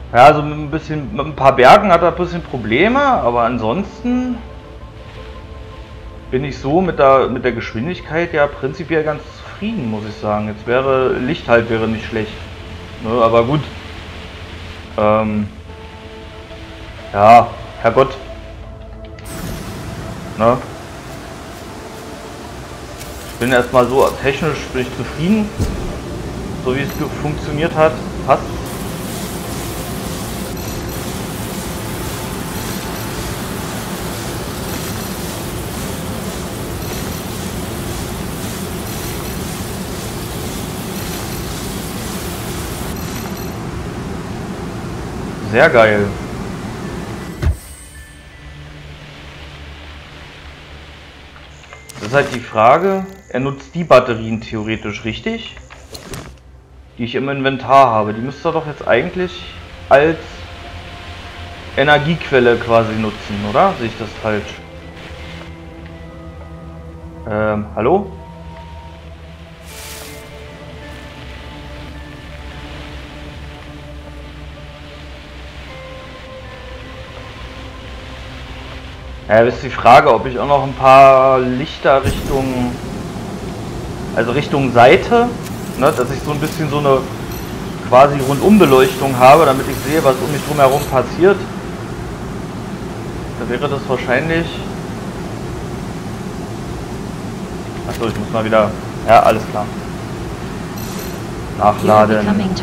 Ja, also mit ein paar Bergen hat er ein bisschen Probleme, aber ansonsten bin ich so mit der Geschwindigkeit ja prinzipiell ganz zufrieden, muss ich sagen. Jetzt wäre Licht halt wäre nicht schlecht. Ne, aber gut. Ja, Herrgott. Ne? Ich bin erstmal so technisch bin ich zufrieden, so wie es funktioniert hat. Passt. Sehr geil. Das ist halt die Frage, er nutzt die Batterien theoretisch richtig, die ich im Inventar habe. Die müsste er doch jetzt eigentlich als Energiequelle quasi nutzen, oder? Sehe ich das falsch? Hallo? Ja, ist die Frage, ob ich auch noch ein paar Lichter Richtung, also Richtung Seite, ne, dass ich so ein bisschen so eine quasi Rundumbeleuchtung habe, damit ich sehe, was um mich drum herum passiert. Da wäre das wahrscheinlich. Achso, ich muss mal wieder. Ja, alles klar. Nachladen.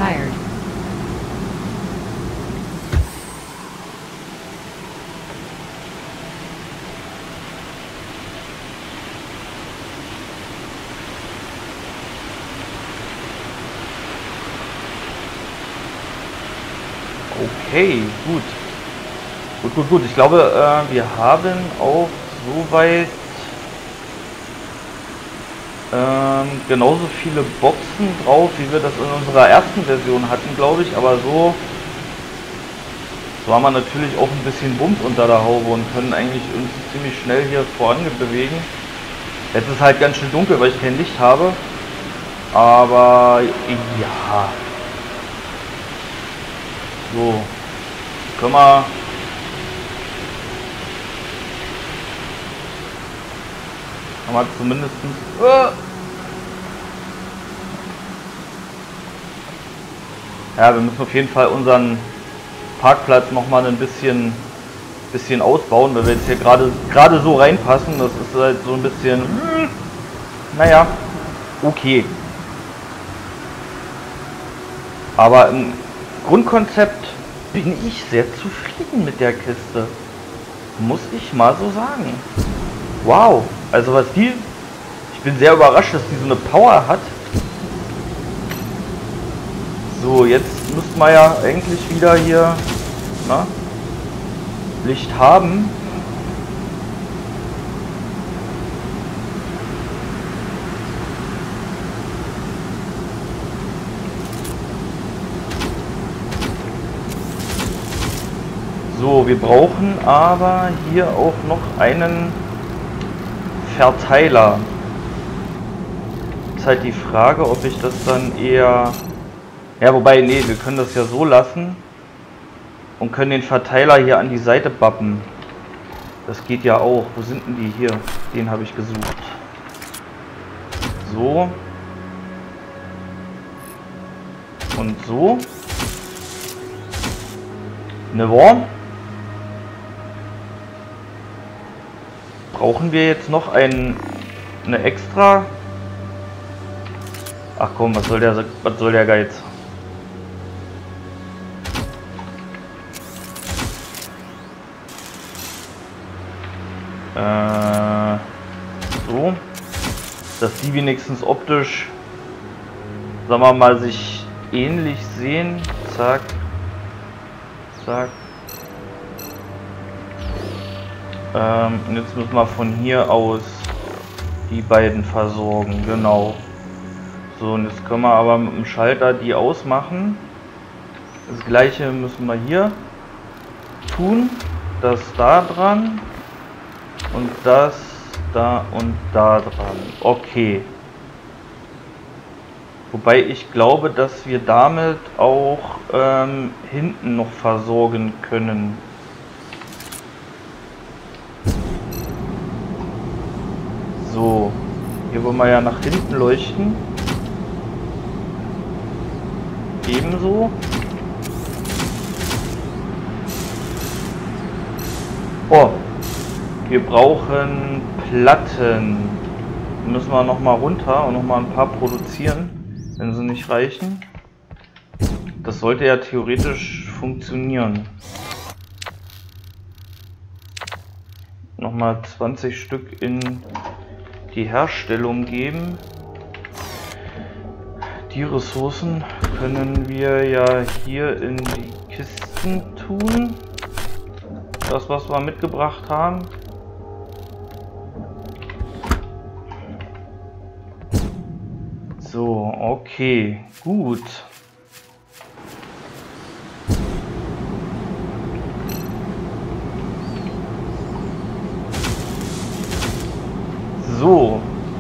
Okay, gut. Gut. Ich glaube, wir haben auch soweit genauso viele Boxen drauf, wie wir das in unserer ersten Version hatten, glaube ich. Aber so haben wir natürlich auch ein bisschen Wumms unter der Haube und können eigentlich uns ziemlich schnell hier voran bewegen. Jetzt ist halt ganz schön dunkel, weil ich kein Licht habe. Aber ja. So. Können wir zumindest ja, wir müssen auf jeden Fall unseren Parkplatz noch mal ein bisschen ausbauen, weil wir jetzt hier gerade so reinpassen. Das ist halt so ein bisschen naja, okay. Aber im Grundkonzept bin ich sehr zufrieden mit der Kiste. Muss ich mal so sagen. Wow, also was die... Ich bin sehr überrascht, dass die so eine Power hat. So, jetzt müssten wir ja eigentlich wieder hier Licht haben. So, wir brauchen aber hier auch noch einen Verteiler. Ist halt die Frage, ob ich das dann eher... Ja, wobei, nee, wir können das ja so lassen und können den Verteiler hier an die Seite bappen. Das geht ja auch. Wo sind denn die hier? Den habe ich gesucht. So. Und so. Ne Wurm. Brauchen wir jetzt noch eine extra? Ach komm, was soll der Geiz? So, dass die wenigstens optisch, sagen wir mal, sich ähnlich sehen. Zack, zack. Und jetzt müssen wir von hier aus die beiden versorgen, genau. So, und jetzt können wir aber mit dem Schalter die ausmachen. Das gleiche müssen wir hier tun. Das da dran und das da und da dran. Okay. Wobei ich glaube, dass wir damit auch hinten noch versorgen können. So, hier wollen wir ja nach hinten leuchten. Ebenso. Oh, wir brauchen Platten. Müssen wir noch mal runter und noch mal ein paar produzieren, wenn sie nicht reichen. Das sollte ja theoretisch funktionieren. Noch mal 20 Stück in die Herstellung geben. Die Ressourcen können wir ja hier in die Kisten tun. Das, was wir mitgebracht haben. So, okay, gut. So.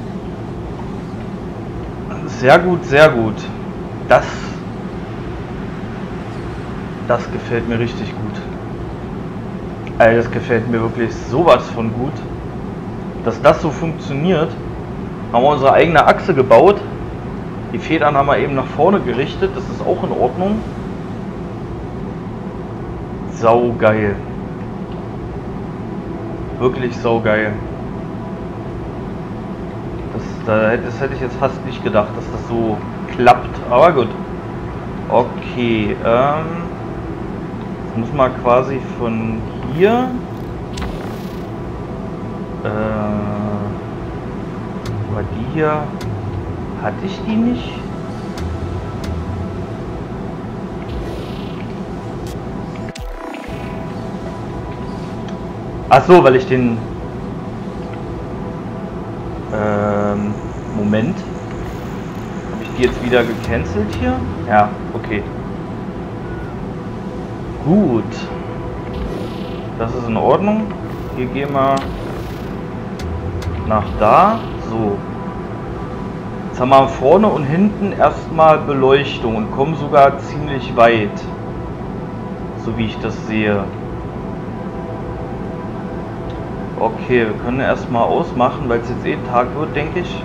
Sehr gut, sehr gut. Das gefällt mir richtig gut. Also das gefällt mir wirklich sowas von gut. Dass das so funktioniert. Haben wir unsere eigene Achse gebaut. Die Federn haben wir eben nach vorne gerichtet. Das ist auch in Ordnung. Saugeil. Wirklich saugeil. Das hätte ich jetzt fast nicht gedacht, dass das so klappt. Aber gut. Okay. Jetzt muss man quasi von hier. Aber die hier. Hatte ich die nicht? Ach so, weil ich den... Moment. Habe ich die jetzt wieder gecancelt hier? Ja, okay. Gut. Das ist in Ordnung. Hier gehen wir nach da. So. Jetzt haben wir vorne und hinten erstmal Beleuchtung und kommen sogar ziemlich weit. So wie ich das sehe. Okay, wir können erstmal ausmachen, weil es jetzt eh Tag wird, denke ich.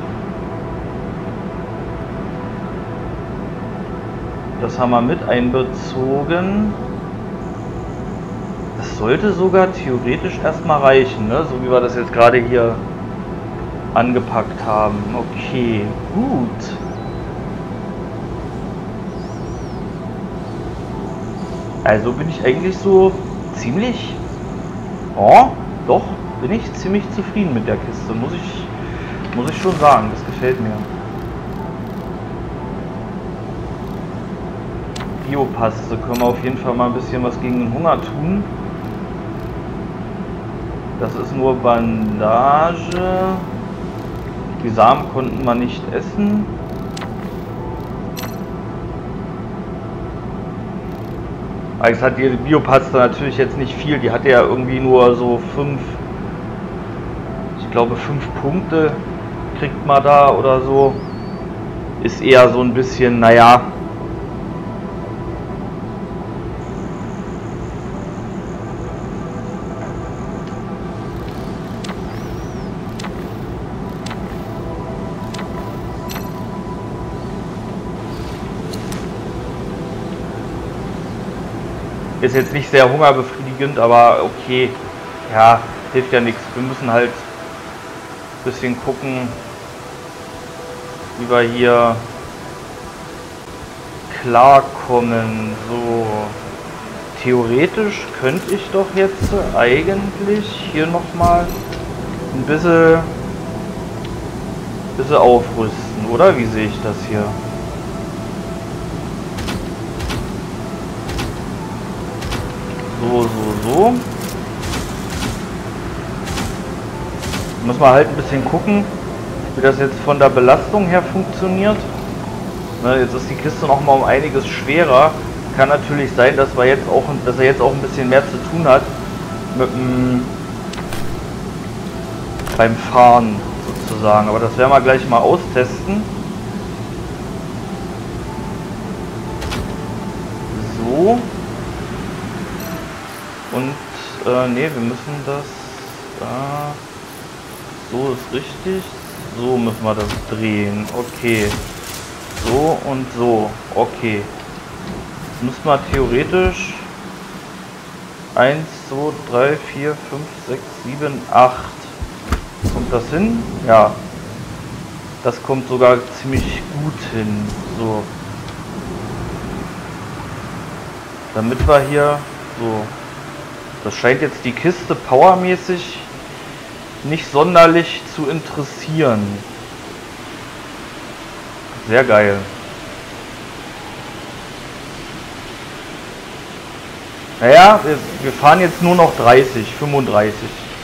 Das haben wir mit einbezogen. Das sollte sogar theoretisch erstmal reichen, ne? So wie wir das jetzt gerade hier angepackt haben. Okay, gut. Also bin ich eigentlich so ziemlich... Oh, doch, bin ich ziemlich zufrieden mit der Kiste, muss ich schon sagen. Das gefällt mir. Biopaste können wir auf jeden Fall mal ein bisschen was gegen den Hunger tun. Das ist nur Bandage. Die Samen konnten wir nicht essen. Jetzt hat die Biopaste natürlich jetzt nicht viel. Die hatte ja irgendwie nur so 5, ich glaube 5 Punkte kriegt man da oder so. Ist eher so ein bisschen, naja. Ist jetzt nicht sehr hungerbefriedigend, aber okay, ja, hilft ja nichts. Wir müssen halt ein bisschen gucken, wie wir hier klarkommen. So, theoretisch könnte ich doch jetzt eigentlich hier nochmal ein bisschen aufrüsten, oder? Wie sehe ich das hier? So. Muss man halt ein bisschen gucken, wie das jetzt von der Belastung her funktioniert. Ne, jetzt ist die Kiste noch mal um einiges schwerer. Kann natürlich sein, dass er jetzt auch ein bisschen mehr zu tun hat beim Fahren sozusagen. Aber das werden wir gleich mal austesten. so. Und, ne, wir müssen das, so ist richtig. So müssen wir das drehen. Okay. So und so. Okay. Jetzt müssen wir theoretisch 1, 2, 3, 4, 5, 6, 7, 8. Kommt das hin? Ja. Das kommt sogar ziemlich gut hin. So. Damit wir hier so. Das scheint jetzt die Kiste powermäßig nicht sonderlich zu interessieren. Sehr geil. Naja, wir fahren jetzt nur noch 30, 35,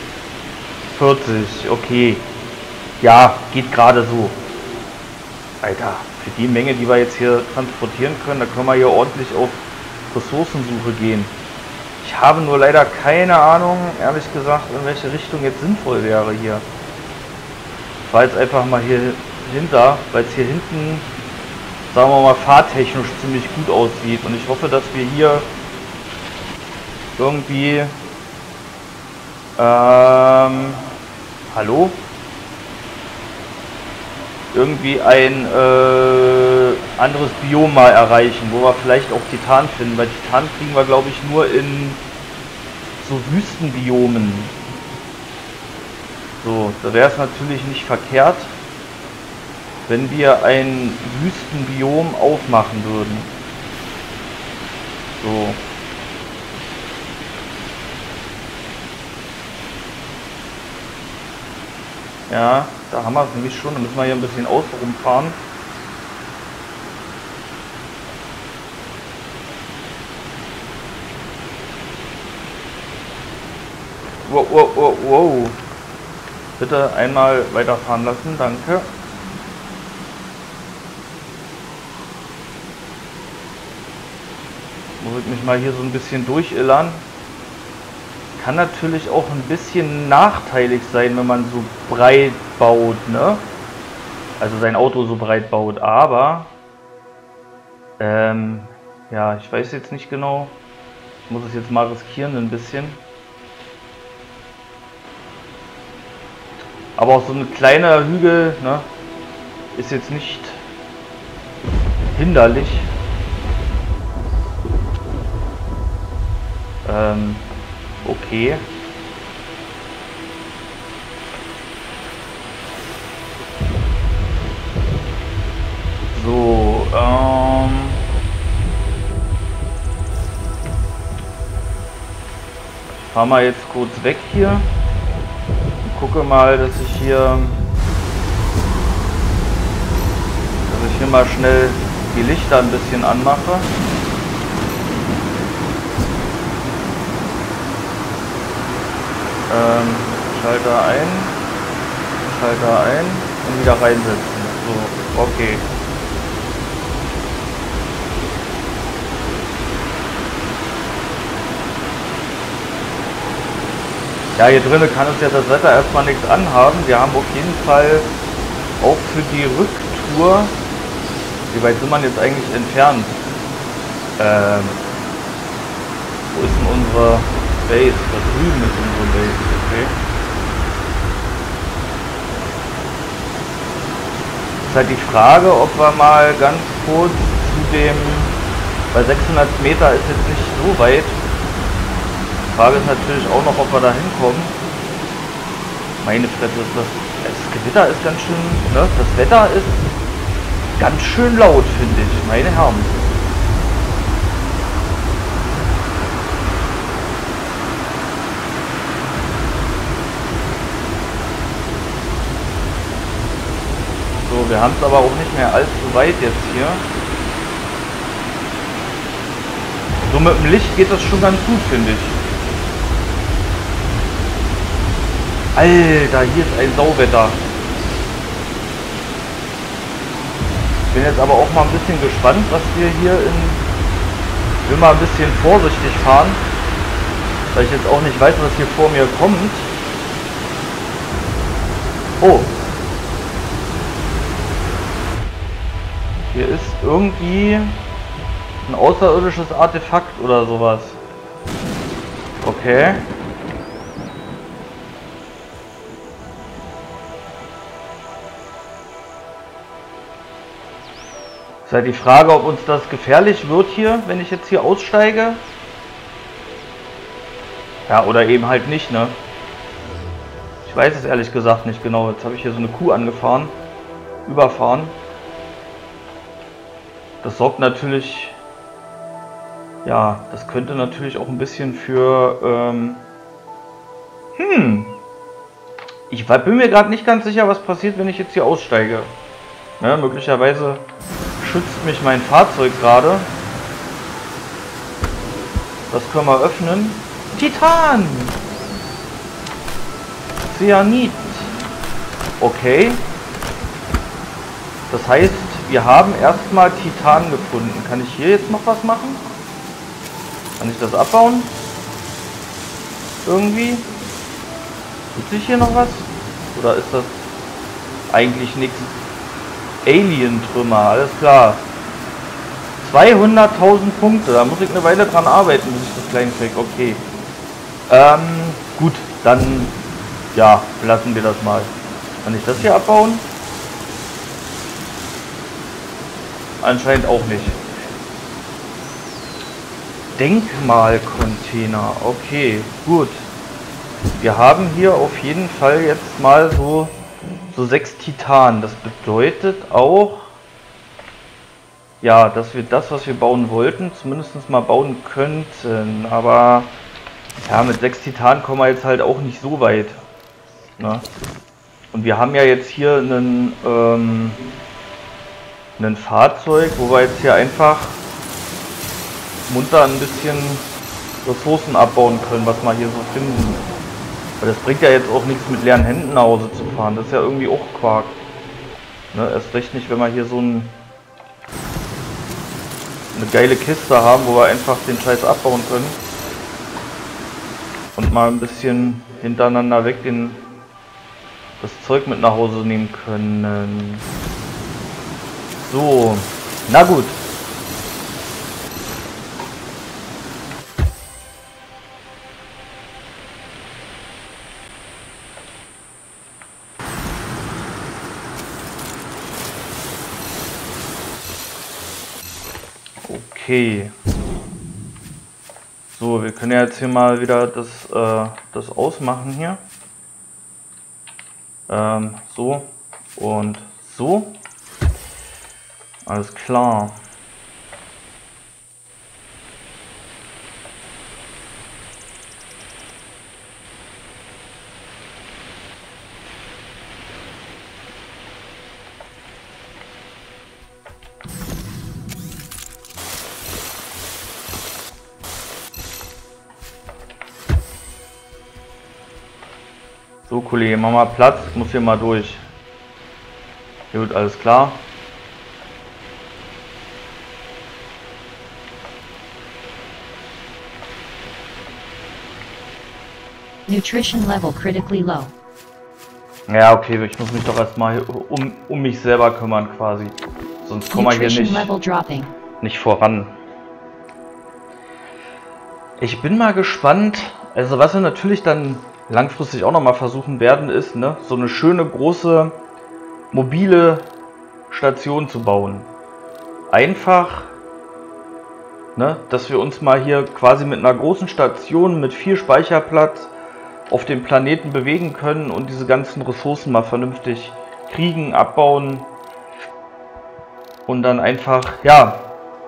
40, okay. Ja, geht gerade so. Alter, für die Menge, die wir jetzt hier transportieren können, da können wir hier ordentlich auf Ressourcensuche gehen. Ich habe nur leider keine Ahnung, ehrlich gesagt, in welche Richtung jetzt sinnvoll wäre hier. Ich fahre jetzt einfach mal hier hinter, weil es hier hinten, sagen wir mal, fahrtechnisch ziemlich gut aussieht. Und ich hoffe, dass wir hier irgendwie... hallo? Irgendwie ein anderes Biom mal erreichen, wo wir vielleicht auch Titan finden, weil Titan kriegen wir, glaube ich, nur in so Wüstenbiomen. So, da wäre es natürlich nicht verkehrt, wenn wir ein Wüstenbiom aufmachen würden. So. Ja, da haben wir es nämlich schon. Da müssen wir hier ein bisschen außenrum fahren. Wow, wow, wow, wow. Bitte einmal weiterfahren lassen, danke. Muss ich mich mal hier so ein bisschen durchillern. Kann natürlich auch ein bisschen nachteilig sein, wenn man so breit baut, ne? Also sein Auto so breit baut, aber ja, ich weiß jetzt nicht genau. Ich muss es jetzt mal riskieren ein bisschen. Aber auch so ein kleiner Hügel, ne, ist jetzt nicht hinderlich. Okay. So, ich fahr mal jetzt kurz weg hier und gucke mal, dass ich hier mal schnell die Lichter ein bisschen anmache. Schalter ein und wieder reinsetzen. So, okay. Ja, hier drinnen kann uns ja das Wetter erstmal nichts anhaben. Wir haben auf jeden Fall auch für die Rücktour, wie weit sind wir jetzt eigentlich entfernt? Wo ist denn unsere Base? Da drüben ist unsere Base, okay. Ist halt die Frage, ob wir mal ganz kurz zu dem, bei 600 Meter ist jetzt nicht so weit. Die Frage ist natürlich auch noch, ob wir da hinkommen. Meine Fresse, ist das Gewitter ist ganz schön, ne? Das Wetter ist ganz schön laut, finde ich, meine Herren. So, wir haben es aber auch nicht mehr allzu weit jetzt hier. So mit dem Licht geht das schon ganz gut, finde ich. Alter, hier ist ein Sauwetter. Ich bin jetzt aber auch mal ein bisschen gespannt, was wir hier Ich will mal ein bisschen vorsichtig fahren, weil ich jetzt auch nicht weiß, was hier vor mir kommt. Oh. Hier ist irgendwie Ein außerirdisches Artefakt oder sowas. Okay. Ist halt die Frage, ob uns das gefährlich wird hier, wenn ich jetzt hier aussteige. Ja, oder eben halt nicht, ne? Ich weiß es ehrlich gesagt nicht genau. Jetzt habe ich hier so eine Kuh angefahren. Überfahren. Das sorgt natürlich... Ja, das könnte natürlich auch ein bisschen für... Ich bin mir gerade nicht ganz sicher, was passiert, wenn ich jetzt hier aussteige. Ne, möglicherweise schützt mich mein Fahrzeug gerade. Das können wir öffnen. Titan! Cyanid. Okay. Das heißt, wir haben erstmal Titan gefunden. Kann ich hier jetzt noch was machen? Kann ich das abbauen? Irgendwie? Tut sich hier noch was? Oder ist das eigentlich nichts? Alien-Trümmer, alles klar. 200.000 Punkte, da muss ich eine Weile dran arbeiten, bis ich das Kleine kriege. Okay. Gut, dann ja, lassen wir das mal. Kann ich das hier abbauen? Anscheinend auch nicht. Denkmalcontainer, okay, gut. Wir haben hier auf jeden Fall jetzt mal so 6 Titan. Das bedeutet auch, ja, dass wir das, was wir bauen wollten, zumindest mal bauen könnten. Aber ja, mit 6 Titan kommen wir jetzt halt auch nicht so weit. Ne? Und wir haben ja jetzt hier ein Fahrzeug, wo wir jetzt hier einfach munter ein bisschen Ressourcen abbauen können, was wir hier so finden. Weil das bringt ja jetzt auch nichts, mit leeren Händen nach Hause zu fahren. Das ist ja irgendwie auch Quark. Ne? Erst recht nicht, wenn wir hier so eine geile Kiste haben, wo wir einfach den Scheiß abbauen können. Und mal ein bisschen hintereinander weg das Zeug mit nach Hause nehmen können. So, na gut. Okay. So, wir können ja jetzt hier mal wieder das ausmachen hier. So und so. Alles klar. So, Kollege, mach mal Platz, ich muss hier mal durch. Gut, alles klar. Nutrition level critically low. Ja, okay, ich muss mich doch erstmal um mich selber kümmern quasi. Sonst kommen wir hier nicht voran. Ich bin mal gespannt. Also was wir natürlich dann langfristig auch noch mal versuchen werden, ist, ne, so eine schöne große mobile Station zu bauen. Einfach, ne, dass wir uns mal hier quasi mit einer großen Station mit viel Speicherplatz auf dem Planeten bewegen können und diese ganzen Ressourcen mal vernünftig kriegen, abbauen und dann einfach, ja.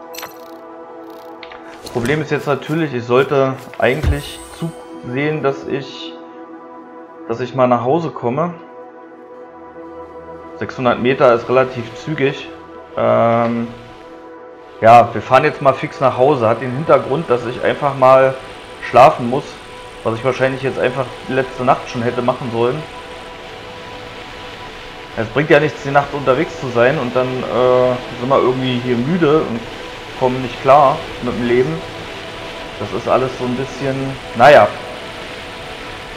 Problem ist jetzt natürlich, ich sollte eigentlich zusehen, dass ich mal nach Hause komme. 600 Meter ist relativ zügig. Ja, wir fahren jetzt mal fix nach Hause. Hat den Hintergrund, dass ich einfach mal schlafen muss. Was ich wahrscheinlich jetzt einfach die letzte Nacht schon hätte machen sollen. Es bringt ja nichts, die Nacht unterwegs zu sein und dann sind wir irgendwie hier müde und kommen nicht klar mit dem Leben. Das ist alles so ein bisschen, naja.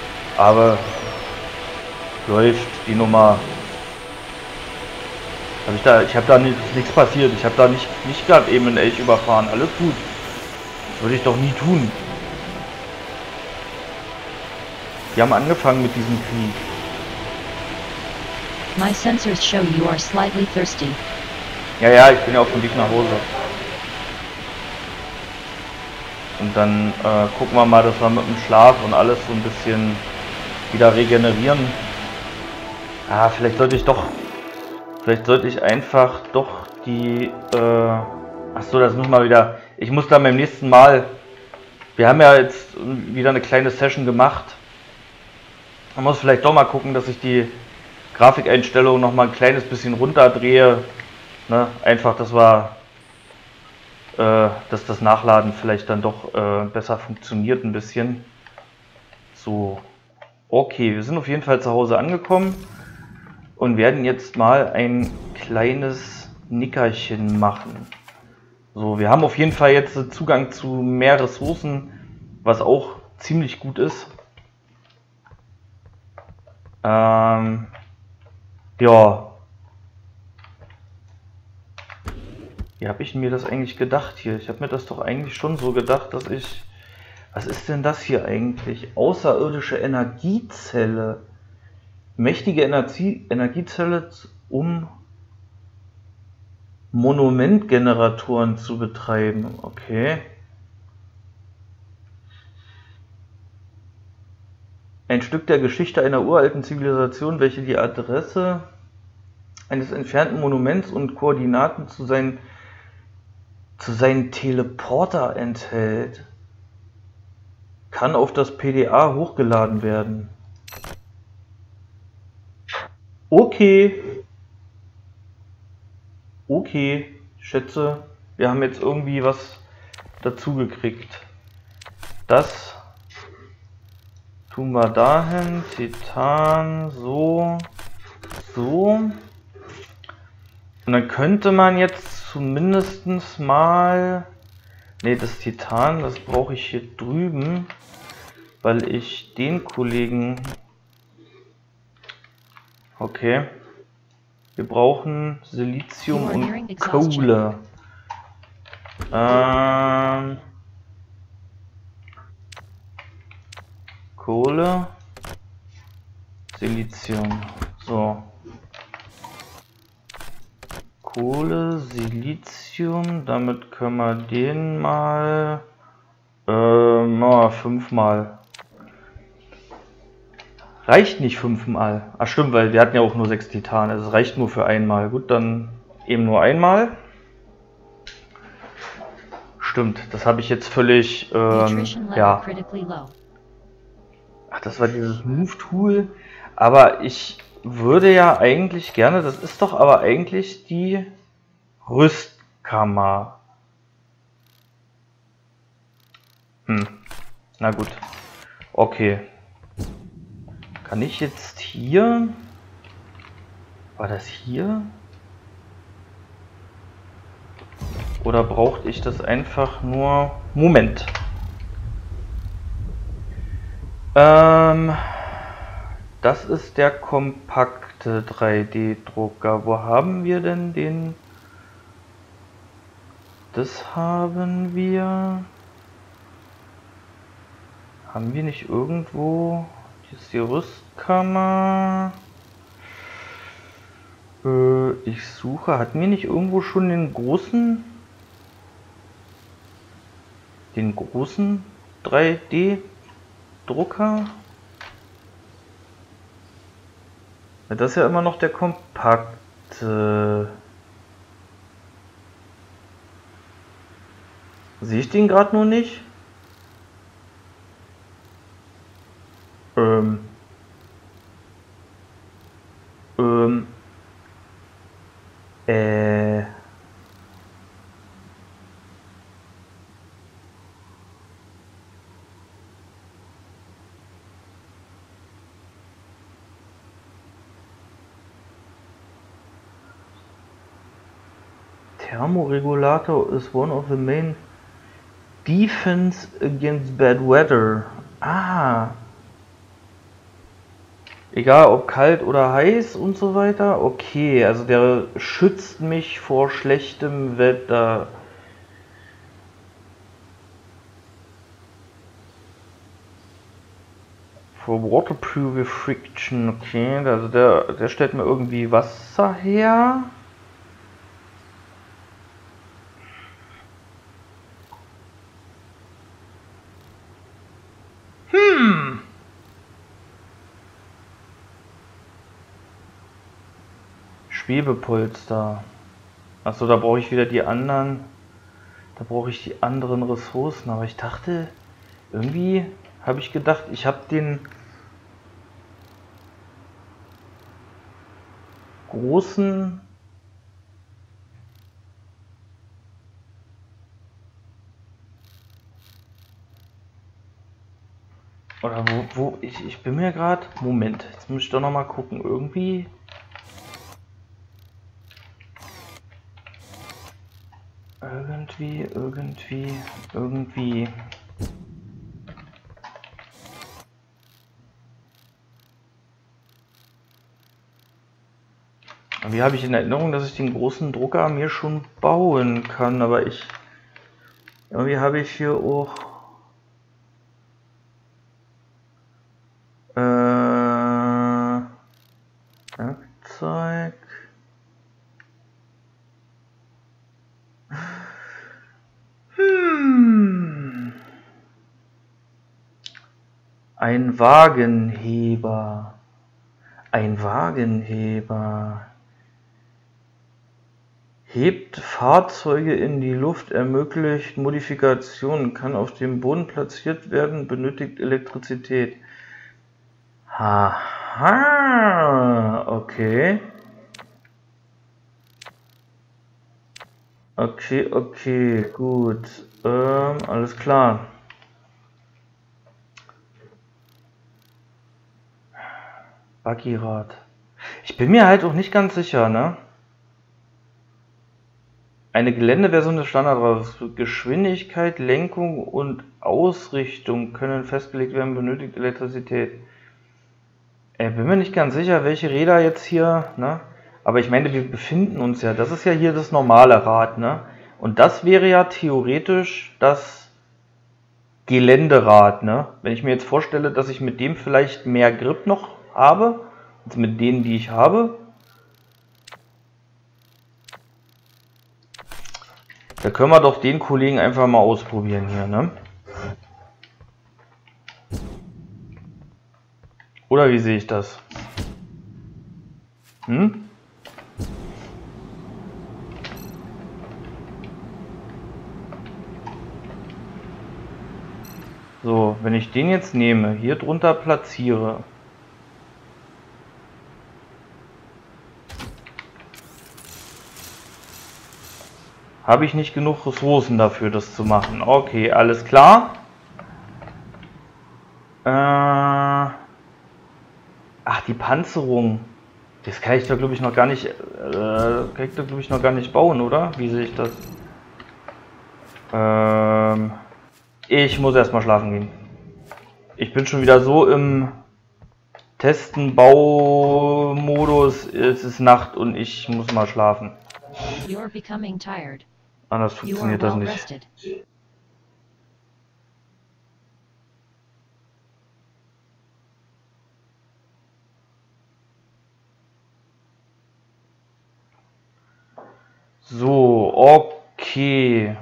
Aber läuft die Nummer. Ich habe da nichts passiert. Ich habe da nicht gerade eben einen Elch überfahren. Alles gut. Würde ich doch nie tun. Wir haben angefangen mit diesem Krieg. My sensors show you are slightly thirsty. Ja, ich bin ja auf dem Weg nach Hause. Und dann gucken wir mal, dass wir mit dem Schlaf und alles so ein bisschen wieder regenerieren. Ah, vielleicht sollte ich einfach doch die... Achso, das müssen wir wieder... Ich muss dann beim nächsten Mal... Wir haben ja jetzt wieder eine kleine Session gemacht. Man muss vielleicht doch mal gucken, dass ich die Grafikeinstellung noch mal ein kleines bisschen runterdrehe. Ne? Einfach, dass das Nachladen vielleicht dann doch besser funktioniert ein bisschen. So, okay, wir sind auf jeden Fall zu Hause angekommen und werden jetzt mal ein kleines Nickerchen machen. So, wir haben auf jeden Fall jetzt Zugang zu mehr Ressourcen, was auch ziemlich gut ist. Ja. Wie habe ich mir das eigentlich gedacht hier? Ich habe mir das doch eigentlich schon so gedacht, dass ich... Was ist denn das hier eigentlich? Außerirdische Energiezelle. Mächtige Energiezelle, um Monumentgeneratoren zu betreiben. Okay. Ein Stück der Geschichte einer uralten Zivilisation, welche die Adresse eines entfernten Monuments und Koordinaten zu seinen Teleporter enthält, kann auf das PDA hochgeladen werden. Okay. Okay, ich schätze, wir haben jetzt irgendwie was dazu gekriegt. Das tun wir dahin. Titan, so. Und dann könnte man jetzt zumindest mal... Ne, das Titan, das brauche ich hier drüben, weil ich den Kollegen... Okay. Wir brauchen Silizium und Kohle. Kohle, Silizium. So. Kohle, Silizium, damit können wir den mal 5-mal. Reicht nicht 5-mal. Ach stimmt, weil wir hatten ja auch nur 6 Titan. Also es reicht nur für einmal. Gut, dann eben nur einmal. Stimmt, das habe ich jetzt völlig ja. Ach, das war dieses Move-Tool. Aber ich würde ja eigentlich gerne, das ist doch aber eigentlich die Rüstkammer. Na gut. Okay. Kann ich jetzt hier... War das hier? Oder brauchte ich das einfach nur... Moment. Das ist der kompakte 3D-Drucker. Wo haben wir denn den? Das haben wir. Haben wir nicht irgendwo? Hier ist die Rüstkammer. Ich suche. Hatten wir nicht irgendwo schon den großen 3D-Drucker? Das ist ja immer noch der kompakte. Sehe ich den gerade nur nicht? Thermoregulator is one of the main defense against bad weather. Ah. Egal ob kalt oder heiß und so weiter. Okay, also der schützt mich vor schlechtem Wetter. For waterproof friction, okay. Also der stellt mir irgendwie Wasser her. Schwebepolster. Achso, da brauche ich wieder die anderen. Da brauche ich die anderen Ressourcen. Aber ich dachte, irgendwie habe ich gedacht, ich habe den großen... Oder ich bin mir gerade... Moment, jetzt muss ich doch noch mal gucken. Irgendwie... Irgendwie... Wie habe ich in Erinnerung, dass ich den großen Drucker mir schon bauen kann, aber irgendwie habe ich hier auch Werkzeug. Ein Wagenheber. Ein Wagenheber. Hebt Fahrzeuge in die Luft, ermöglicht Modifikationen, kann auf dem Boden platziert werden, benötigt Elektrizität. Haha, okay. Okay, gut. Alles klar. Buggyrad. Ich bin mir halt auch nicht ganz sicher, ne? Eine Geländeversion des Standardrads. Geschwindigkeit, Lenkung und Ausrichtung können festgelegt werden, benötigt Elektrizität. Bin mir nicht ganz sicher, welche Räder jetzt hier, ne? Aber ich meine, wir befinden uns ja, das ist ja hier das normale Rad, ne? Und das wäre ja theoretisch das Geländerad, ne? Wenn ich mir jetzt vorstelle, dass ich mit dem vielleicht mehr Grip noch habe, als mit denen, die ich habe, da können wir doch den Kollegen einfach mal ausprobieren hier, ne? Oder wie sehe ich das? Hm? So, wenn ich den jetzt nehme, hier drunter platziere, habe ich nicht genug Ressourcen dafür, das zu machen. Okay, alles klar. Ach, die Panzerung. Das kann ich da glaube ich noch gar nicht, bauen, oder? Wie sehe ich das? Ich muss erstmal schlafen gehen. Ich bin schon wieder so im Testen-Bau-Modus. Es ist Nacht und ich muss mal schlafen. You're becoming tired. Anders funktioniert das nicht. So, okay.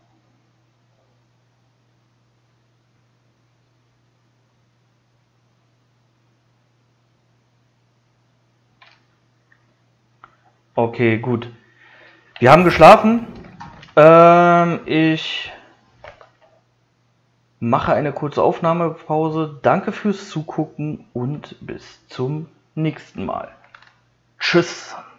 Okay, gut. Wir haben geschlafen. Ich mache eine kurze Aufnahmepause. Danke fürs Zugucken und bis zum nächsten Mal. Tschüss.